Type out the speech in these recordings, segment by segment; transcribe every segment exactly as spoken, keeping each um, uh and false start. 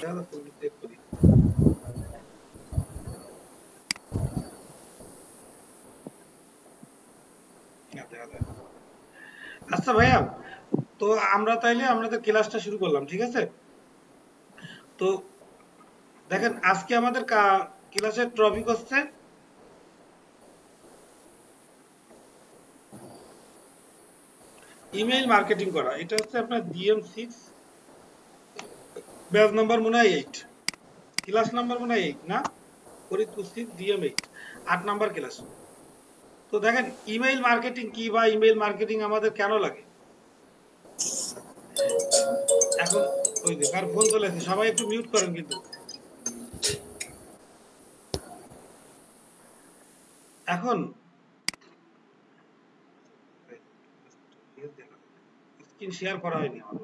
Check করি। আচ্ছা ভাইয়া, তো আমরা তাইলে আমাদের ক্লাসটা শুরু করলাম, ঠিক আছে? তো দেখেন আজকে আমাদের ক্লাসের টপিক হচ্ছে ইমেইল মার্কেটিং করা। এটা হচ্ছে আপনার ডিএম সিক্স, ব্যাচ নাম্বার মনে হয় এইট, ক্লাস নাম্বার মনে হয় এইট না, ফরিদপুর সিক্স ডিএম এইট, আট নাম্বার ক্লাস। তো দেখেন ইমেইল মার্কেটিং কি বা ইমেইল মার্কেটিং আমাদের কেন লাগে। এখন ওই যে কার ফোন চলে আসে, সবাই একটু মিউট করেন কিন্তু। এখন স্ক্রিন শেয়ার করা হয়নি আমার।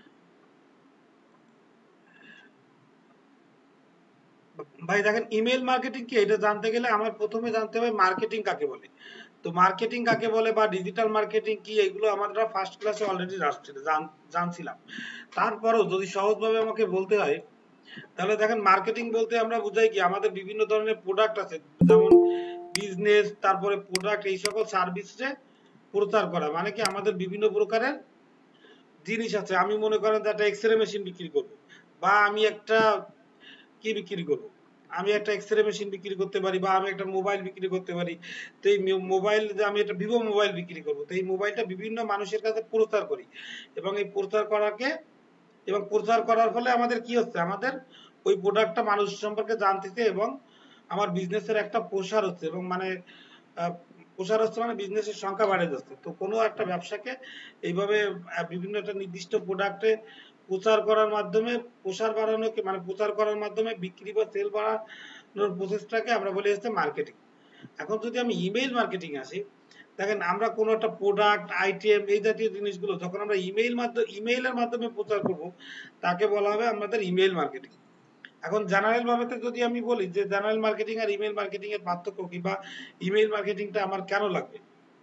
ভাই দেখেন ইমেল মার্কেটিং কি, এটা জানতে গেলে আমার প্রথমে জানতে হবে মার্কেটিং কাকে বলে। তো মার্কেটিং কাকে বলে বা ডিজিটাল মার্কেটিং কি, এগুলো আমরা ফার্স্ট ক্লাসে অলরেডি জানছিলাম। তারপরও যদি সহজভাবে আমাকে বলতে হয়, তাহলে দেখেন মার্কেটিং বলতে আমরা বুঝাই কি, আমাদের বিভিন্ন ধরনের প্রোডাক্ট আছে, যেমন বিজনেস, তারপরে প্রোডাক্ট, এই সকল সার্ভিসে প্রচার করা। মানে কি আমাদের বিভিন্ন প্রকারের জিনিস আছে, আমি মনে করেন যে একটা এক্সরে মেশিন বিক্রি করব, বা আমি একটা কি বিক্রি করব, আমি একটা এক্সরে মেশিন বিক্রি করতে পারি, বা আমি একটা মোবাইল বিক্রি করতে পারি। তো এই মোবাইল যে আমি একটা ভিভো মোবাইল বিক্রি করব, তো এই মোবাইলটা বিভিন্ন মানুষের কাছে প্রচার করি, এবং এই প্রচার করাকে এবং প্রচার করার ফলে আমাদের কি হচ্ছে, আমাদের ওই প্রোডাক্টটা মানুষ সম্পর্কে জানতেছে, এবং আমার বিজনেসের একটা প্রসার হচ্ছে, এবং মানে প্রসার হচ্ছে মানে বিজনেসের সংখ্যা বাড়ে যাচ্ছে। তো কোনো একটা ব্যবসাকে এইভাবে বিভিন্ন একটা নির্দিষ্ট প্রোডাক্টে প্রচার করার মাধ্যমে প্রসার বাড়ানোকে, মানে প্রচার করার মাধ্যমে বিক্রি বা সেল বাড়ানোর প্রসেসটাকে আমরা বলি হচ্ছে মার্কেটিং। এখন যদি আমি ইমেইল মার্কেটিং আসি, দেখেন আমরা কোনো একটা প্রোডাক্ট, আইটেম, এই জাতীয় জিনিসগুলো যখন আমরা ইমেইল মাধ্যমে ইমেইলের মাধ্যমে প্রচার করব, তাকে বলা হবে আমাদের ইমেইল মার্কেটিং। এখন জেনারেল ভাবে যদি আমি বলি যে জেনারেল মার্কেটিং আর ইমেইল মার্কেটিং এর পার্থক্য কি, বা ইমেইল মার্কেটিংটা আমার কেন লাগবে,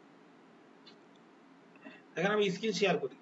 এখানে আমি স্ক্রিন শেয়ার করি।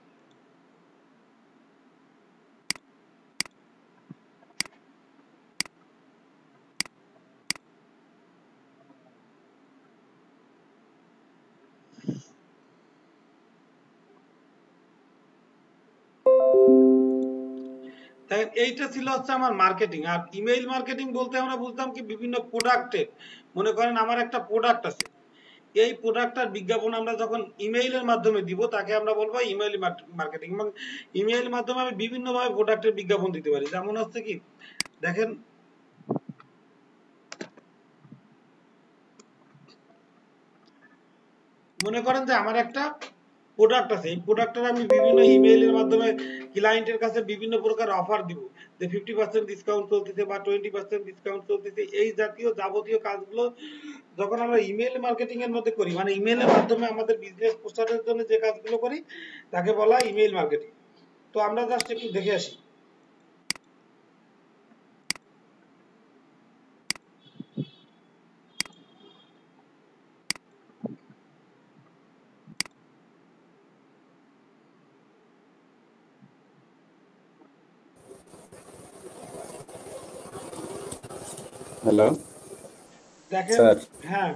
এইটা ছিল হচ্ছে আমার মার্কেটিং। আর ইমেইল মার্কেটিং বলতে আমরা বুঝতাম কি, বিভিন্ন প্রোডাক্টের, মনে করেন আমার একটা প্রোডাক্ট আছে, এই প্রোডাক্টটার বিজ্ঞাপন আমরা যখন ইমেইলের মাধ্যমে দিব, তাকে আমরা বলবো ইমেইল মার্কেটিং। এবং ইমেইলের মাধ্যমে আমি বিভিন্ন ভাবে প্রোডাক্টের বিজ্ঞাপন দিতে পারি। যেমন হচ্ছে কি, দেখেন মনে করেন যে আমার একটা প্রোডাক্ট আছে, এই প্রোডাক্টের আমি বিভিন্ন ইমেইলের মাধ্যমে ক্লায়েন্টের কাছে বিভিন্ন প্রকার অফার দিব, যে ফিফটি পার্সেন্ট ডিসকাউন্ট চলতেছে বা টোয়েন্টি পার্সেন্ট ডিসকাউন্ট চলতেছে, এই জাতীয় যাবতীয় কাজগুলো যখন আমরা ইমেইল মার্কেটিং এর মধ্যে করি, মানে ইমেইলের মাধ্যমে আমাদের বিজনেস প্রচারের জন্য যে কাজগুলো করি, তাকে বলা হয় ইমেইল মার্কেটিং। তো আমরা জাস্ট একটু দেখে আসি। হ্যালো দেখেন, স্যার। হ্যাঁ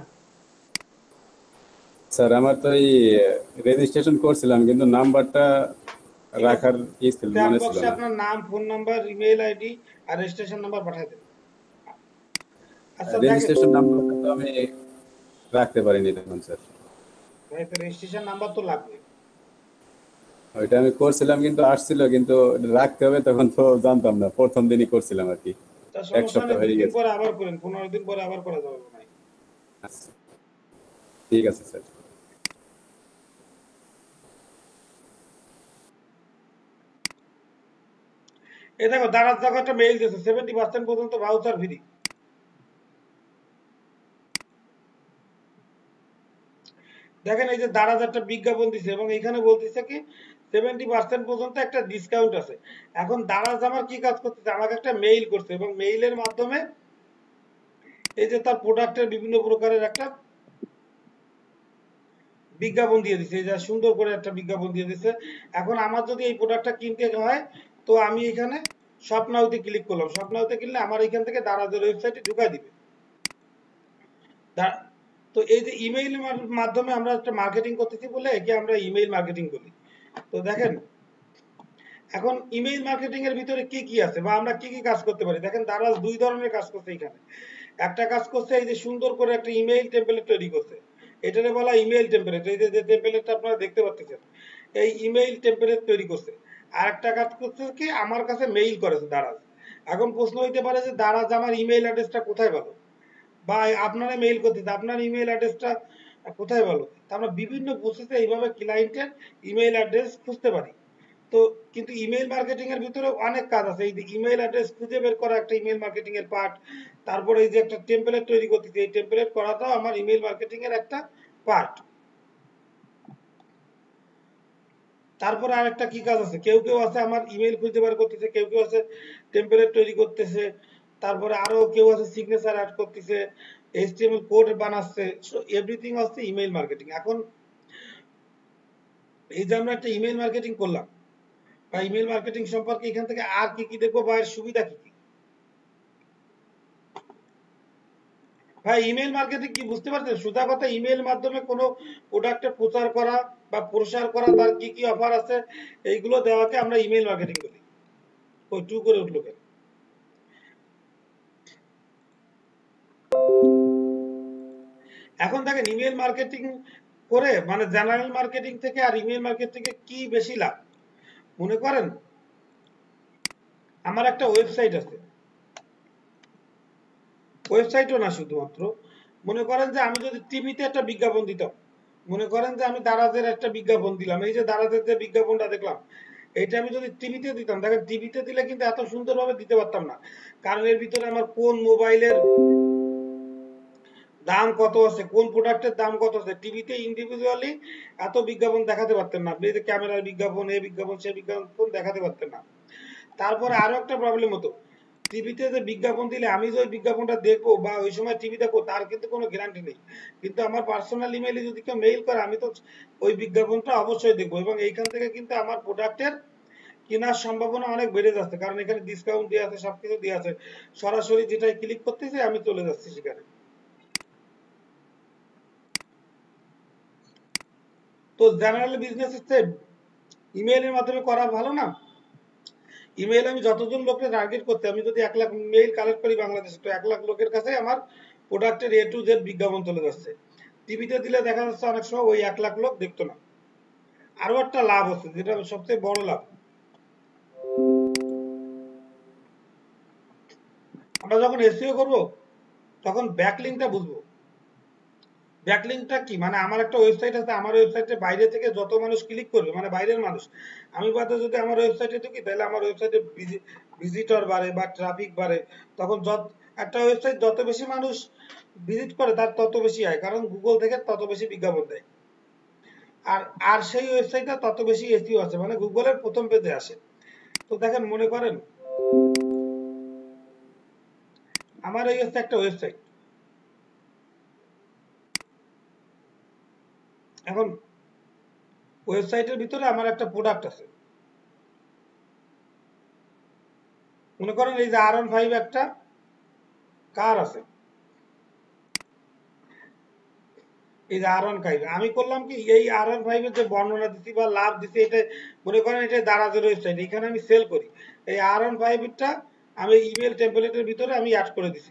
স্যার আমার তো এই রেজিস্ট্রেশন করছিলাম, কিন্তু নাম্বারটা ঠিক আছে, রাখার ই ছিল, চ্যাট মনে ছিল বক্সে না। আপনার নাম, ফোন নাম্বার, ইমেইল আইডি আর রেজিস্ট্রেশন নাম্বার পাঠিয়ে দেন। আচ্ছা দেখেন রেজিস্ট্রেশন নাম্বারটা তো আমি রাখতে পারিনি তখন স্যার। ভাই, তো রেজিস্ট্রেশন নাম্বার তো লাগবে। ওইটা আমি করছিলাম কিন্তু আসছিল, কিন্তু রাখতে হবে তখন তো জানতাম না, প্রথম দিনই করছিলাম আর কি। তার এক সমস্যা সপ্তাহ নেই, দুই হয়ে দিন গেছে। পরে আবার করেন, পনেরো দিন পরে আবার করা যাবে ভাই। আচ্ছা, ঠিক আছে স্যার। এই দেখো দাঁড়ার জায়গা একটা মেইল দিয়েছে, সেভেন্টি পার্সেন্ট পর্যন্ত ভাউচার ফ্রি। দেখেন এই যে দারাজ একটা বিজ্ঞাপন দিছে, এবং এখানে বলতেছে কি সেভেন্টি পার্সেন্ট পর্যন্ত একটা ডিসকাউন্ট আছে। এখন দারাজ আমার কি কাজ করতেছে, আমাকে একটা মেইল করছে, এবং মেইলের মাধ্যমে এই যে তার প্রোডাক্টের বিভিন্ন প্রকারের একটা বিজ্ঞাপন দিয়ে দিছে, এই যে সুন্দর করে একটা বিজ্ঞাপন দিয়ে দিছে। এখন আমার যদি এই প্রোডাক্টটা কিনতে হয়, তো আমি এখানে শপ নাউতে ক্লিক করলাম, শপ নাউতে কিনলে আমার এখান থেকে দারাজের ওয়েবসাইটে ঢুকাই দিবে। তো এই যে ইমেইল মাধ্যমে আমরা একটা মার্কেটিং করতেছি বলে একে আমরা ইমেইল মার্কেটিং বলি। তো দেখেন এখন ইমেইল মার্কেটিং এর ভিতরে কি কি আছে বা আমরা কি কি কাজ করতে পারি, দেখেন দারাজ দুই ধরনের কাজ করছে এখানে। একটা কাজ করছে এই যে সুন্দর করে একটা ইমেইল টেমপ্লেট তৈরি করছে, এটারে বলা ইমেইল টেমপ্লেট। এই যে টেমপ্লেটটা আপনারা দেখতে পাচ্ছেন, এই ইমেইল টেমপ্লেট তৈরি করছে। আর একটা কাজ করছে কি আমার কাছে মেইল করেছে দারাজ। এখন প্রশ্ন হইতে পারে যে দারাজ আমার ইমেইল অ্যাড্রেসটা কোথায় পাবো, বা আপনারা মেইল করতেছে আপনার ইমেইল অ্যাড্রেসটা কোথায় পাবো। আমরা বিভিন্ন প্রসেসে এইভাবে ক্লায়েন্টের ইমেইল অ্যাড্রেস খুঁজতে পারি। তো কিন্তু ইমেইল মার্কেটিং এর ভিতরে অনেক কাজ আছে, এই যে ইমেইল অ্যাড্রেস খুঁজে বের করা একটা ইমেইল মার্কেটিং এর পার্ট। তারপরে এই যে একটা টেমপ্লেট তৈরি করতেছি, এই টেমপ্লেট করাটাও আমার ইমেইল মার্কেটিং এর একটা পার্ট। তারপরে আরেকটা কি কাজ আছে, কেউ কেউ আছে আমার ইমেইল খুঁজে বের করতেছে, কেউ কেউ আছে টেমপ্লেট তৈরি করতেছে, তারপরে আরো কেউ আছে সিগনেচার অ্যাড করতেছে, এইচটিএমএল কোড বানাচ্ছে। সো এভরিথিং হচ্ছে ইমেইল মার্কেটিং। এখন এই যে আমরা একটা ইমেইল মার্কেটিং করলাম বা ইমেইল মার্কেটিং সম্পর্কে এখান থেকে আর কি কি দেখবো বা এর সুবিধা কি কি। ভাই ইমেইল মার্কেটিং কি বুঝতে পারছেন? সোজা কথা, ইমেইল মাধ্যমে কোনো প্রোডাক্টের প্রচার করা বা প্রসার করা, তার কি কি অফার আছে এইগুলো দেওয়াকে আমরা ইমেইল মার্কেটিং বলি। ওই টু করে উঠলো কেন? এখন দেখেন ইমেইল মার্কেটিং করে মানে জেনারেল মার্কেটিং থেকে আর ইমেইল মার্কেটিং থেকে কি বেশি লাভ। মনে করেন আমার একটা ওয়েবসাইট আছে, ওয়েবসাইটও না শুধুমাত্র, মনে করেন যে আমি যদি টিভিতে একটা বিজ্ঞাপন দিতাম, মনে করেন যে আমি দারাজের একটা বিজ্ঞাপন দিলাম, এই যে দারাজের যে বিজ্ঞাপনটা দেখলাম এইটা আমি যদি টিভিতে দিতাম, দেখেন টিভিতে দিলে কিন্তু এত সুন্দরভাবে দিতে পারতাম না, কারণ এর ভিতরে আমার কোন মোবাইলের দাম কত আছে, কোন প্রোডাক্টের দাম কত আছে, টিভিতে ইন্ডিভিজুয়ালি এত বিজ্ঞাপন দেখাতে পারতেন না। আপনি যে ক্যামেরার বিজ্ঞাপন, এই বিজ্ঞাপন, সেই বিজ্ঞাপন দেখাতে পারতেন না। তারপরে আরো একটা প্রবলেম হতো, টিভিতে যে বিজ্ঞাপন দিলে আমি যে ওই বিজ্ঞাপনটা দেখবো বা ওই সময় টিভি দেখবো তার কিন্তু কোনো গ্যারান্টি নেই। কিন্তু আমার পার্সোনাল ইমেইলে যদি কেউ মেইল করে আমি তো ওই বিজ্ঞাপনটা অবশ্যই দেখবো, এবং এইখান থেকে কিন্তু আমার প্রোডাক্টের কেনার সম্ভাবনা অনেক বেড়ে যাচ্ছে, কারণ এখানে ডিসকাউন্ট দেওয়া আছে, সবকিছু দেওয়া আছে। সরাসরি যেটাই ক্লিক করতেছি আমি চলে যাচ্ছি সেখানে। তো জেনারেল বিজনেস হচ্ছে ইমেইলের মাধ্যমে করা ভালো না? ইমেইল আমি যতজন লোককে টার্গেট করতে, আমি যদি এক লাখ মেইল কালেক্ট করি বাংলাদেশে, তো এক লাখ লোকের কাছে আমার প্রোডাক্টের এ টু জেড বিজ্ঞাপন চলে যাচ্ছে। টিভিতে দিলে দেখা যাচ্ছে অনেক সময় ওই এক লাখ লোক দেখতো না। আরো একটা লাভ হচ্ছে, যেটা সবচেয়ে বড় লাভ, আমরা যখন এসইও করব তখন ব্যাকলিংকটা বুঝবো। ব্যাকলিংকটা কি, মানে আমার একটা ওয়েবসাইট আছে, আমার ওয়েবসাইটের বাইরে থেকে যত মানুষ ক্লিক করবে, মানে বাইরের মানুষ, আমি বাদে যদি আমার ওয়েবসাইটে ঢুকি তাহলে আমার ওয়েবসাইটে ভিজিটর বাড়ে বা ট্রাফিক বাড়ে। তখন যত একটা ওয়েবসাইট যত বেশি মানুষ ভিজিট করে তার তত বেশি আয়, কারণ গুগল থেকে তত বেশি বিজ্ঞাপন দেয়। আর আর সেই ওয়েবসাইটটা তত বেশি এসইও আছে, মানে গুগলের প্রথম পেজে আসে। তো দেখেন মনে করেন আমার এই হচ্ছে একটা ওয়েবসাইট, এখন ওয়েবসাইটের ভিতরে আমার একটা প্রোডাক্ট আছে, মনে করেন এই যে আর ওয়ান ফাইভ একটা কার আছে, এই যে আর ওয়ান ফাইভ আমি করলাম কি এই আর ওয়ান ফাইভ এর যে বর্ণনা দিচ্ছি বা লাভ দিচ্ছি, এটা মনে করেন এটা দারাজের ওয়েবসাইট, এখানে আমি সেল করি এই আর ওয়ান ফাইভ টা, আমি ইমেল টেমপ্লেটের ভিতরে আমি অ্যাড করে দিছি।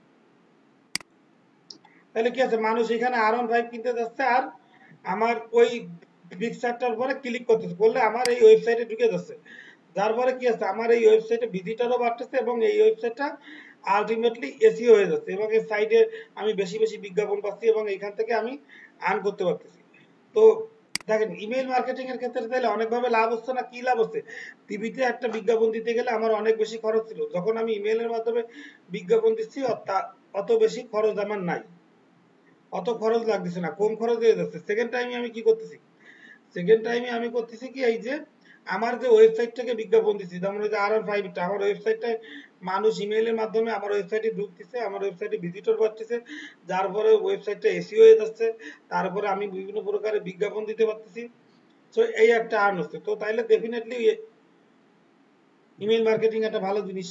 তাহলে কি আছে, মানুষ এখানে আর ওয়ান ফাইভ কিনতে যাচ্ছে আর আমার ওই পিকচারটার পরে ক্লিক করতেছে, করলে আমার এই ওয়েবসাইটে ঢুকে যাচ্ছে। যার পরে কি আছে, আমার এই ওয়েবসাইটে ভিজিটরও বাড়তেছে এবং এই ওয়েবসাইটটা আলটিমেটলি এসইও হয়ে যাচ্ছে, এবং এই সাইটে আমি বেশি বেশি বিজ্ঞাপন পাচ্ছি এবং এখান থেকে আমি আর্ন করতে পারতেছি। তো দেখেন ইমেল মার্কেটিং এর ক্ষেত্রে তাহলে অনেকভাবে লাভ হচ্ছে না? কি লাভ হচ্ছে, টিভিতে একটা বিজ্ঞাপন দিতে গেলে আমার অনেক বেশি খরচ ছিল, যখন আমি ইমেলের মাধ্যমে বিজ্ঞাপন দিচ্ছি অত বেশি খরচ আমার নাই, অত খরচ লাগতেছে না, কম খরচ হয়ে যাচ্ছে। সেকেন্ড টাইমে আমি কি করতেছি, সেকেন্ড টাইমে আমি করতেছি কি, এই যে আমার যে ওয়েবসাইট থেকে বিজ্ঞাপন দিচ্ছি, যেমন ওই যে আর ওয়ান ফাইভ টা আমার ওয়েবসাইটটায় মানুষ ইমেইলের মাধ্যমে আমার ওয়েবসাইটে ঢুকতেছে, আমার ওয়েবসাইটে ভিজিটর বাড়তেছে, যার পরে ওয়েবসাইটটা এসইও হয়ে যাচ্ছে, তারপরে আমি বিভিন্ন প্রকারের বিজ্ঞাপন দিতে পারতেছি। তো এই একটা আর্ন হচ্ছে। তো তাইলে ডেফিনেটলি ইমেল মার্কেটিং একটা ভালো জিনিস।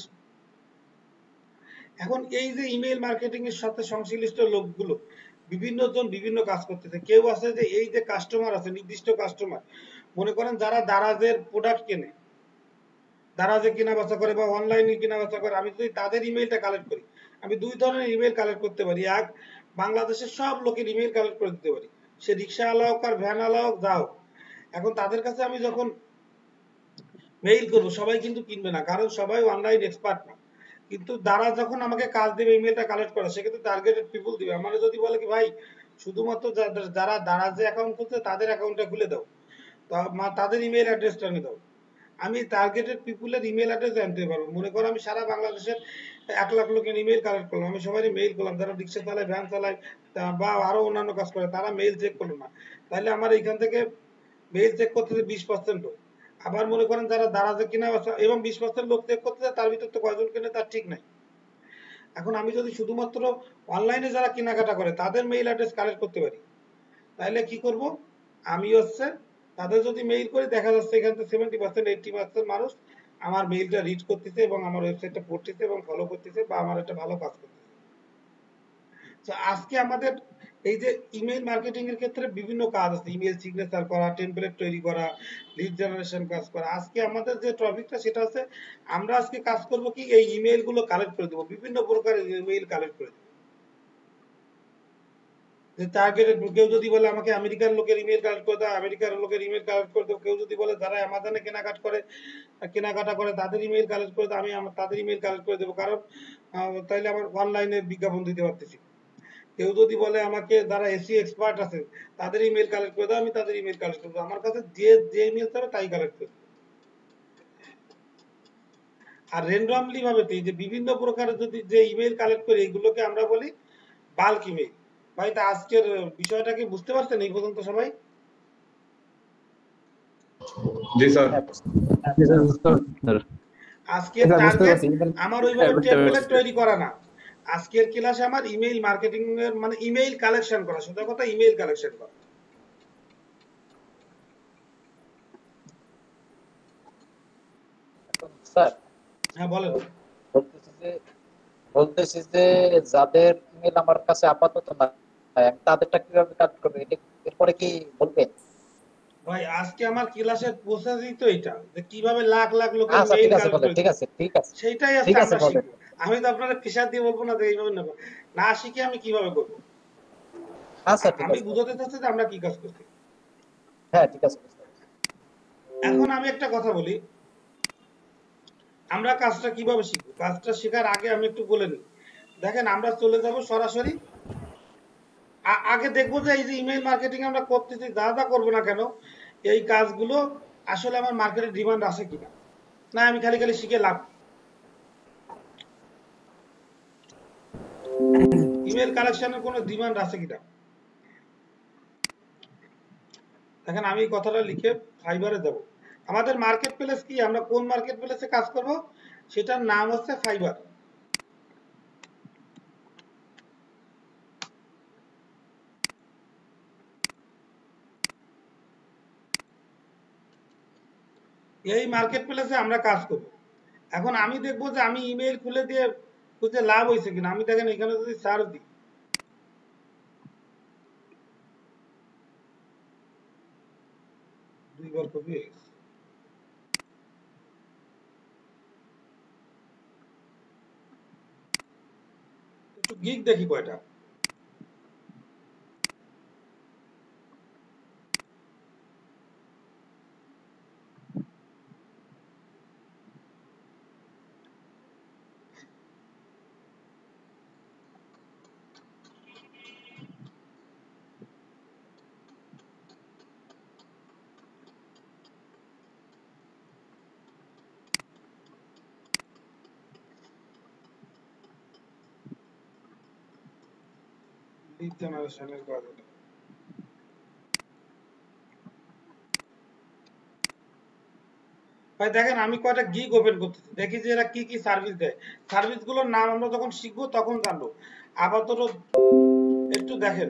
এখন এই যে ইমেল মার্কেটিং এর সাথে সংশ্লিষ্ট লোকগুলো বিভিন্ন জন বিভিন্ন কাজ করতেছে। কেউ আছে যে এই যে কাস্টমার আছে, নির্দিষ্ট কাস্টমার, মনে করেন যারা দারাজের প্রোডাক্ট কেনে, দারাজে কেনা বেচা করে বা অনলাইনে কেনা বেচা করে, আমি যদি তাদের ইমেলটা কালেক্ট করি, আমি দুই ধরনের ইমেল কালেক্ট করতে পারি। এক, বাংলাদেশের সব লোকের ইমেল কালেক্ট করে দিতে পারি, সে রিক্সাওয়ালা হোক আর ভ্যানওয়ালা হোক, যা হোক। এখন তাদের কাছে আমি যখন মেইল করবো, সবাই কিন্তু কিনবে না, কারণ সবাই অনলাইন এক্সপার্ট না। কিন্তু তারা যখন আমাকে কাজ দেবে ইমেলটা কালেক্ট করা, সেক্ষেত্রে টার্গেটেড পিপল দিবে। আমার যদি বলে কি ভাই শুধুমাত্র যারা দারাজে অ্যাকাউন্ট করছে তাদের অ্যাকাউন্টটা খুলে দাও, তাদের ইমেল অ্যাড্রেসটা নিয়ে দাও, আমি টার্গেটেড পিপুলের ইমেল অ্যাড্রেস জানতে পারবো। মনে করো আমি সারা বাংলাদেশের এক লাখ লোকের ইমেল কালেক্ট করলাম, আমি সবাই মেইল করলাম, যারা রিক্সা চালায়, ভ্যান চালায় বা আরো অন্যান্য কাজ করে, তারা মেইল চেক করলো না, তাহলে আমার এইখান থেকে মেইল চেক করতেছে বিশ পার্সেন্ট লোক। আবার মনে করেন যারা দারাজে কিনা এবং বিশ পার্সেন্ট লোক চেক করতেছে, তার ভিতর তো কয়জন কিনে তার ঠিক নাই। এখন আমি যদি শুধুমাত্র অনলাইনে যারা কেনাকাটা করে তাদের মেইল অ্যাড্রেস কালেক্ট করতে পারি, তাহলে কি করব, আমি হচ্ছে তাদের যদি মেইল করি, দেখা যাচ্ছে এখান থেকে সেভেন্টি পার্সেন্ট এইটি পার্সেন্ট মানুষ আমার মেইলটা রিড করতেছে এবং আমার ওয়েবসাইটটা পড়তেছে এবং ফলো করতেছে বা আমার একটা ভালো কাজ করতেছে। তো আজকে আমাদের এই যে ইমেল মার্কেটিং এর ক্ষেত্রে বিভিন্ন কাজ আছে, ইমেল সিগনেচার করা, টেমপ্লেট তৈরি করা, লিড জেনারেশন কাজ করা। আজকে আমাদের যে টপিকটা সেটা হচ্ছে আমরা আজকে কাজ করব কি, এই ইমেল গুলো কালেক্ট করে দেবো, বিভিন্ন প্রকারের ইমেল কালেক্ট করে দেবো। যে টার্গেটেড, কেউ যদি বলে আমাকে আমেরিকার লোকের ইমেল কালেক্ট করে দাও, আমেরিকার লোকের ইমেল কালেক্ট করে দাও। কেউ যদি বলে যারা অ্যামাজনে কেনাকাটা করে কেনাকাটা করে তাদের ইমেল কালেক্ট করে দাও, আমি আমার তাদের ইমেল কালেক্ট করে দেবো, কারণ তাইলে আমার অনলাইনে বিজ্ঞাপন দিতে পারতেছি। কেউ যদি বলে আমাকে যারা এসি এক্সপার্ট আছে তাদের ইমেল কালেক্ট করে দাও, আমি তাদের ইমেল কালেক্ট করবো, আমার কাছে যে যে ইমেল চাবে তাই কালেক্ট করবো। আর র্যান্ডমলি ভাবে যে বিভিন্ন প্রকারের যদি যে ইমেল কালেক্ট করি, এগুলোকে আমরা বলি বাল্ক ইমেল। ভাই তা আজকের বিষয়টা কি বুঝতে পারছেন এই পর্যন্ত সবাই? জি স্যার। আজকের টার্গেট আমার ওইভাবে টেমপ্লেট তৈরি করা না, আজকের ক্লাসে আমার ইমেইল মার্কেটিং এর মানে ইমেইল কালেকশন করা, সোজা কথা ইমেইল কালেকশন করা। স্যার হ্যাঁ বলেন। বলতেছি যে বলতেছি যে যাদের ইমেল আমার কাছে আপাতত নাই, তাদেরটা কিভাবে কাজ করবে এরপরে কি বলবেন? ভাই আজকে আমার ক্লাসের প্রসেসই তো এটা, যে কিভাবে লাখ লাখ লোকের আচ্ছা মেইল ঠিক আছে কালেক্ট বলেন, করে, ঠিক আছে ঠিক আছে সেটাই ঠিক আজকে আছে আমরা বলেন। শিখবো। আমি তো আপনাদের প্রেসার দিয়ে বলবো না যে এইভাবে নেব, না শিখে আমি কিভাবে করবো। আচ্ছা ঠিক আমি আছে, বুঝাতে চাচ্ছি যে আমরা কি কাজ করছি। হ্যাঁ ঠিক আছে। এখন আমি একটা কথা বলি, আমরা কাজটা কিভাবে শিখবো। কাজটা শেখার আগে আমি একটু বলে নিই। দেখেন আমরা চলে যাব সরাসরি, আগে দেখবো যে এই যে ইমেল মার্কেটিং আমরা করতেছি, যা যা করবো না কেন, এই কাজগুলো আসলে আমার মার্কেটে ডিমান্ড আছে কিনা, না আমি খালি খালি শিখে লাভ। ইমেল কালেকশনের কোনো ডিমান্ড আছে কিনা। দেখেন আমি কথাটা লিখে ফাইবারে দেব। আমাদের মার্কেট প্লেস কি, আমরা কোন মার্কেট প্লেসে কাজ করব, সেটার নাম হচ্ছে ফাইবার। এই মার্কেট প্লেসে আমরা কাজ করব। এখন আমি দেখবো যে আমি ইমেল খুলে দিয়ে খুঁজে লাভ হয়েছে কিনা। আমি দেখেন এখানে যদি সার্চ দিই, দুইবার কপি হয়ে গেছে। একটু গিগ দেখি কয়টা। লিড জেনারেশনের কাজ এটা। ভাই দেখেন আমি কয়টা গিগ ওপেন করতেছি, দেখি যে এরা কি কি সার্ভিস দেয়। সার্ভিসগুলোর নাম আমরা যখন শিখবো তখন জানবো। আপাতত একটু দেখেন,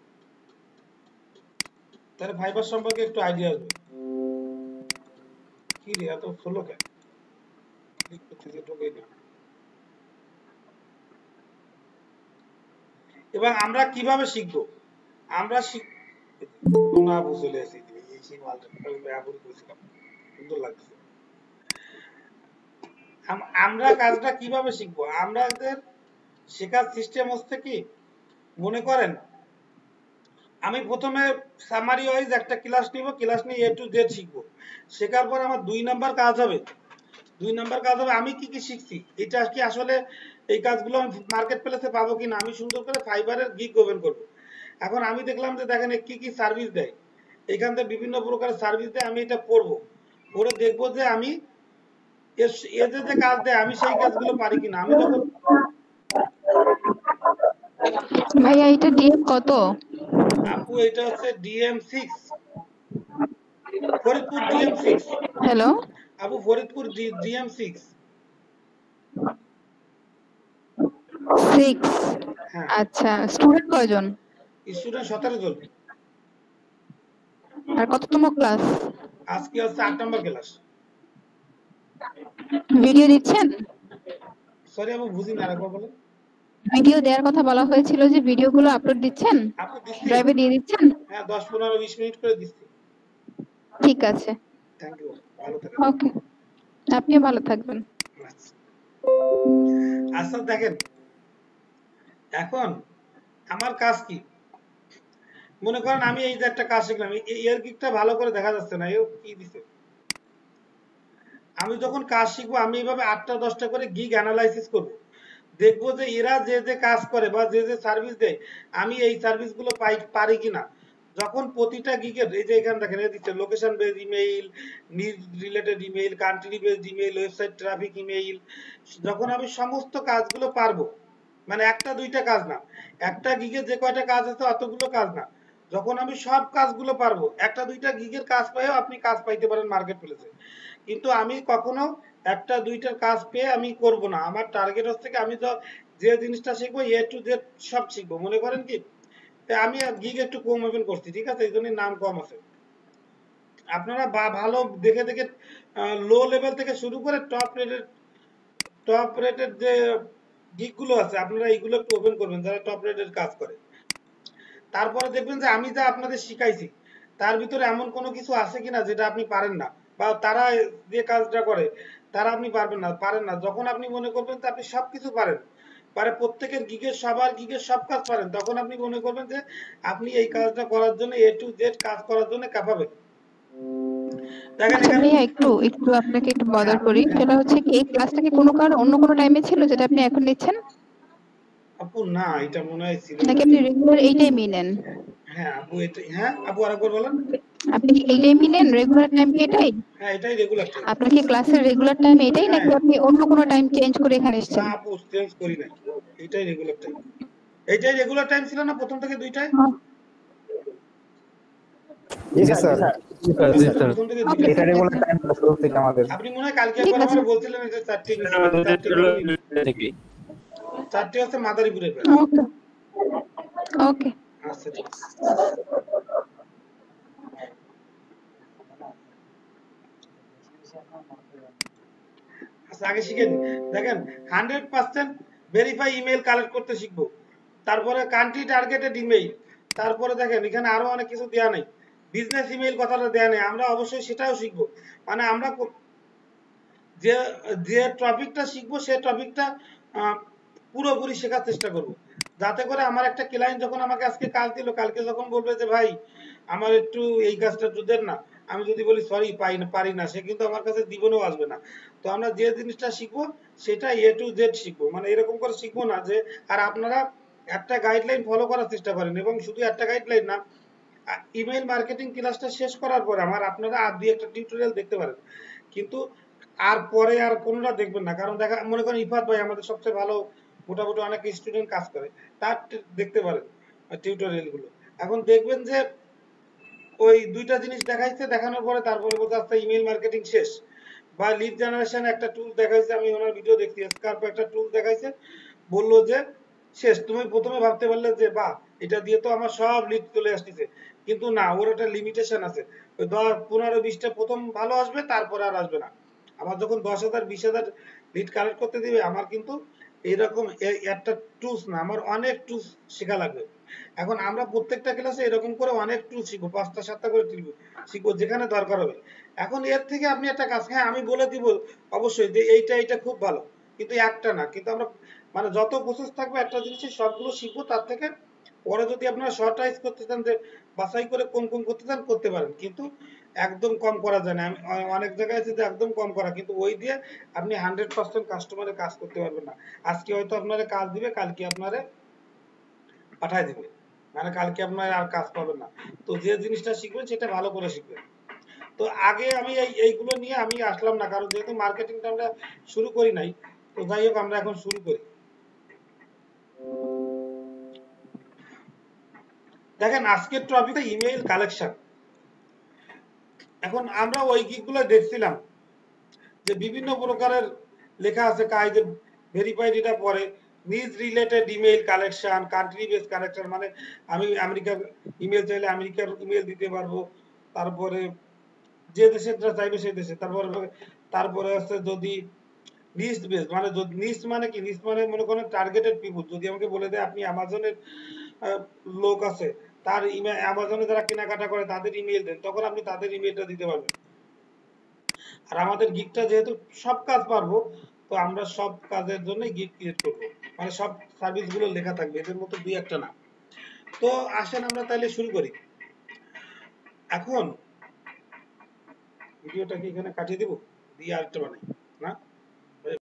তাহলে ফাইবার সম্পর্কে একটু আইডিয়া আসবে। কি রে এত স্লো কেন? ক্লিক করতেছি ঢোকেই না। এবং আমরা কিভাবে শিখবো? আমরা শিখ না বুঝলে আসি এই সেই মালটা আমি ব্যবহার করেছিলাম, সুন্দর লাগছে। আম- আমরা কাজটা কিভাবে শিখবো? আমাদের শেখার সিস্টেম হচ্ছে কি, মনে করেন আমি প্রথমে সামারি ওয়াইজ একটা ক্লাস নিব, ক্লাস নিয়ে এ টু জেড শিখবো। শেখার পর আমার দুই নাম্বার কাজ হবে, দুই নাম্বার কাজ হবে আমি কি কি শিখছি, এটা কি আসলে এই কাজগুলো আমি মার্কেট প্লেসে পাবো কিনা, আমি সুন্দর করে ফাইবারের গিগ ওপেন করবো। এখন আমি দেখলাম যে দেখেন এ কি কি সার্ভিস দেয়, এখান থেকে বিভিন্ন প্রকার সার্ভিস দেয়, আমি এটা পড়বো, পড়ে দেখবো যে আমি এর- এ যে যে কাজ দেয় আমি সেই কাজগুলো পারি কিনা। আমি যখন ভাইয়া এটা ডিএম কত? আপু এটা হচ্ছে DM six, Faridpur DM six. Hello, আপু ফরিদপুর ডিএম সিক্স। সিক্স। হ্যাঁ, আচ্ছা, স্টুডেন্ট কয়জন স্টুডেন্ট সতেরো জন। আর কততম ক্লাস? আজকে হচ্ছে আট নম্বর ক্লাস। ভিডিও দিচ্ছেন? সরি আপু বুঝি না, আরেকবার বলেন। ভিডিও দেওয়ার কথা বলা হয়েছিল, যে ভিডিওগুলো আপলোড দিচ্ছেন, আপু দিচ্ছি, ড্রাইভে দিয়ে দিচ্ছেন? হ্যাঁ দশ পনেরো বিশ মিনিট করে দিচ্ছি। ঠিক আছে, থ্যাংক ইউ, ভালো থাকেন। ওকে, আপনিও ভালো থাকবেন। আচ্ছা। আচ্ছা দেখেন, এখন আমার কাজ কি, মনে করেন আমি এই যে একটা কাজ শিখলাম, এই এর গিকটা ভালো করে দেখা যাচ্ছে না, এও কি দিছে। আমি যখন কাজ শিখবো আমি এইভাবে আটটা দশটা করে গিগ অ্যানালাইসিস করবো, দেখবো যে এরা যে যে কাজ করে বা যে যে সার্ভিস দেয় আমি এই সার্ভিস গুলো পাই পারি কিনা। যখন প্রতিটা গিগের এই যে এখানে দেখেন এই দিচ্ছে location based email, need related email, country based email, website traffic email, যখন আমি সমস্ত কাজগুলো পারবো, মানে একটা দুইটা কাজ না, একটা গিগে যে কয়টা কাজ আছে অতগুলো কাজ না, যখন আমি সব কাজগুলো পারবো, একটা দুইটা গিগের কাজ পেয়েও আপনি কাজ পাইতে পারেন মার্কেট প্লেসে। কিন্তু আমি কখনো একটা দুইটার কাজ পেয়ে আমি করব না, আমার টার্গেট হচ্ছে কি আমি তো যে জিনিসটা শিখবো এ টু জেড সব শিখবো। মনে করেন কি আমি গিগ একটু কম ওপেন করছি, ঠিক আছে, এই জন্য নাম কম আছে। আপনারা ভালো দেখে দেখে লো লেভেল থেকে শুরু করে টপ রেটেড টপ রেটেড যে গিগ গুলো আছে আপনারা এইগুলো একটু ওপেন করবেন, যারা টপ রেটেড কাজ করে। তারপরে দেখবেন যে আমি যা আপনাদের শিখাইছি তার ভিতরে এমন কোনো কিছু আছে কিনা যেটা আপনি পারেন না, বা তারা যে কাজটা করে তারা আপনি পারবেন না পারেন না যখন আপনি মনে করবেন যে আপনি সবকিছু পারেন, পারে প্রত্যেকের গিগের সবার গিগের সব কাজ পারেন, তখন আপনি মনে করবেন যে আপনি এই কাজটা করার জন্য এ টু জেড কাজ করার জন্য ক্যাপাবল। দেখেন আচ্ছা এখানে ভাইয়া, একটু একটু আপনাকে একটু বদার হ্যাঁ করি, হ্যাঁ সেটা হচ্ছে কি এই ক্লাসটা কি কোনো কারণ অন্য কোনো টাইমে ছিল যেটা আপনি এখন নিচ্ছেন, আপু না এটা মনে হয় ছিল নাকি না। আপনি রেগুলার এই টাইমই নেন? হ্যাঁ আপু এটা, হ্যাঁ আপু আরেকবার বলেন। আপনি কি এই টাইমই নেন, রেগুলার টাইম কি এটাই? হ্যাঁ এটাই রেগুলার টাইম। আপনার কি ক্লাসের রেগুলার টাইম এটাই, হ্যাঁ নাকি আপনি অন্য কোনো টাইম চেঞ্জ করে এখানে না এসেছেন? আপু চেঞ্জ করি নাই, এটাই রেগুলার টাইম। এইটাই রেগুলার টাইম ছিল না প্রথম থেকে দুইটাই? ও, জি স্যার, জি স্যার, জি আচ্ছা স্যার, প্রথম থেকে ওকে, দুইটাই। এটা রেগুলার টাইম শুরু থেকে আমাদের। আপনি মনে হয় কালকে ঠিক একবার আছে, আমার বলছিলেন যে চারটে নিছি, কিন্তু চারটে করিনি। চারটে হচ্ছে মাদারীপুরের ব্যাচ। ওকে, ওকে। আচ্ছা ঠিক আছে। আচ্ছা আগে শিখে নিই। দেখেন hundred percent verify email collect করতে শিখবো, তারপরে কান্ট্রি টার্গেটেড ইমেইল, তারপরে দেখেন এখানে আরো অনেক কিছু দেয়া নেই, বিজনেস ইমেইল কথাটা দেয়া নেই, আমরা অবশ্যই সেটাও শিখবো। মানে আমরা কো- যে যে টপিকটা শিখবো সেই টপিকটা পুরোপুরি শেখার চেষ্টা করব, যাতে করে আমার একটা ক্লায়েন্ট যখন আমাকে আজকে কাজ দিল কালকে যখন বলবে যে ভাই আমার একটু এই কাজটা একটু দেন না, আমি যদি বলি সরি পাই না পারি না, সে কিন্তু আমার কাছে জীবনেও আসবে না। তো আমরা যে জিনিসটা শিখবো সেটা এ টু জেড শিখবো, মানে এরকম করে শিখবো না যে, আর আপনারা একটা গাইডলাইন ফলো করার চেষ্টা করেন, এবং শুধু একটা গাইডলাইন না, ইমেইল মার্কেটিং ক্লাসটা শেষ করার পর আমার আপনারা আর দুই একটা টিউটোরিয়াল দেখতে পারেন, কিন্তু আর পরে আর কোনোটা দেখবেন না। কারণ দেখা মনে করেন ইফাত ভাই আমাদের সবচেয়ে ভালো, মোটামুটি অনেক স্টুডেন্ট কাজ করে, তার টি- দেখতে পারেন টিউটোরিয়াল গুলো। এখন দেখবেন যে ওই দুইটা জিনিস দেখাইছে, দেখানোর পরে তারপরে বলতে আস্তে ইমেল মার্কেটিং শেষ, বা লিড জেনারেশন একটা টুল দেখাইছে, আমি ওনার ভিডিও দেখছি, স্কার্প একটা টুল দেখাইছে, বললো যে শেষ। তুমি প্রথমে ভাবতে পারলে যে বাহ এটা দিয়ে তো আমার সব লিড চলে আসতেছে, কিন্তু না, ওর একটা লিমিটেশন আছে, ওই দশ পনেরো বিশটা প্রথম ভালো আসবে তারপরে আর আসবে না। আমার যখন দশ হাজার বিশ হাজার লিড কালেক্ট করতে দিবে, আমার কিন্তু এইরকম একটা টুলস না, আমার অনেক টুলস শেখা লাগবে। এখন আমরা প্রত্যেকটা ক্লাসে এরকম করে অনেক টুল শিখবো, পাঁচটা সাতটা করে শিখবো যেখানে দরকার হবে। এখন এর থেকে আপনি একটা কাজ, হ্যাঁ আমি বলে দিব অবশ্যই যে এইটা এইটা খুব ভালো, কিন্তু একটা না, কিন্তু আমরা মানে যত প্রসেস থাকবে একটা জিনিসের সবগুলো শিখবো, তার থেকে পরে যদি আপনারা শর্টাইজ করতে চান, যে বাছাই করে কোন কোন করতে চান করতে পারেন, কিন্তু একদম কম করা যায় না। আমি অনেক জায়গায় আছে যে একদম কম করা, কিন্তু ওই দিয়ে আপনি হান্ড্রেড পার্সেন্ট কাস্টমারের কাজ করতে পারবেন না। আজকে হয়তো আপনারা কাজ দিবে, কালকে আপনারা পাঠায় দিবে, মানে কালকে আপনার আর কাজ পাবেন না। তো যে জিনিসটা শিখবেন সেটা ভালো করে শিখবেন। তো আগে আমি এই এইগুলো নিয়ে আমি আসলাম না, কারণ যেহেতু মার্কেটিংটা আমরা শুরু করি নাই, তো যাই হোক আমরা এখন শুরু করি। দেখেন আজকের টপিক ইমেইল কালেকশন। এখন আমরা ওই গিকগুলো দেখছিলাম যে বিভিন্ন প্রকারের লেখা আছে, কাজ ভেরিফাইড এটা পরে niche related email collection, country base collection, মানে আমি আমেরিকার ইমেল চাইলে আমেরিকার ইমেল দিতে পারবো, তারপরে যে দেশের চাইবে সেই দেশে, তারপরে তারপরে আছে যদি লিস্ট বেস, মানে লিস্ট মানে কি, লিস্ট মানে মনে করেন টার্গেটেড পিপল, যদি আমাকে বলে দেয় আপনি অ্যামাজনের লোক আছে, তার ইমেল, অ্যামাজনে যারা কেনাকাটা করে তাদের ইমেল দেন, তখন আপনি তাদের ইমেলটা দিতে পারবেন। আর আমাদের গিকটা যেহেতু সব কাজ পারবো, তো আমরা সব কাজের জন্য গিক ক্রিয়েট করবো, মানে সব সার্ভিস গুলো লেখা থাকবে, এদের মতো দুই একটা না। তো আসেন আমরা তাহলে শুরু করি। এখন ভিডিওটাকে এখানে কাটিয়ে দেবো, দিয়ে আরেকটা বানাই না।